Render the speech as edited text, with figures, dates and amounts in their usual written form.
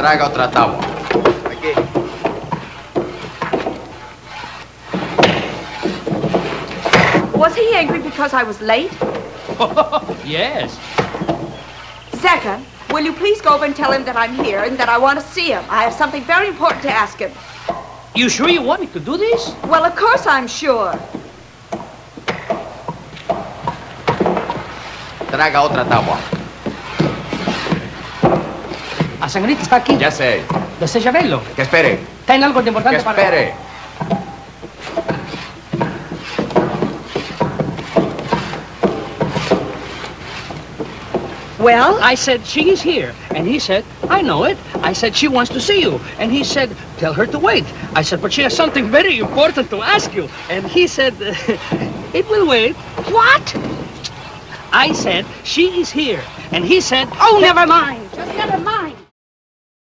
Traiga otra tabla. Aquí. Was he angry because I was late? Yes. Second, will you please go over and tell him that I'm here and that I want to see him? I have something very important to ask him. You sure you want me to do this? Well, of course I'm sure. Traiga otra tabla. La señorita está aquí. Ya sé. ¿Desea verlo? Que espere. ¿Tiene algo de importante Que para... espere. Well? I said, she is here. And he said, I know it. I said, she wants to see you. And he said, tell her to wait. I said, but she has something very important to ask you. And he said, it will wait. What? I said, she is here. And he said, Oh, never mind. Just never mind.